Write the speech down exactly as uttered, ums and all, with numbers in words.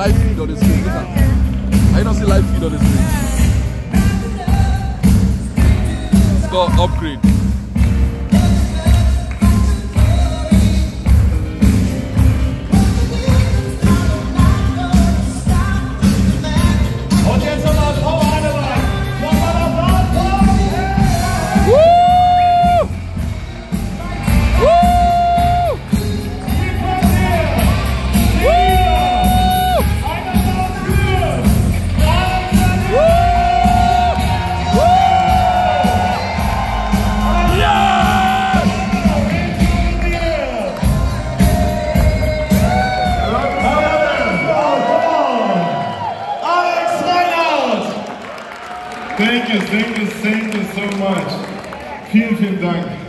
live feed on the screen. Look at. I don't see live feed on the screen. It's called Upgrade. Thank you, thank you, thank you so much. Vielen, vielen Dank.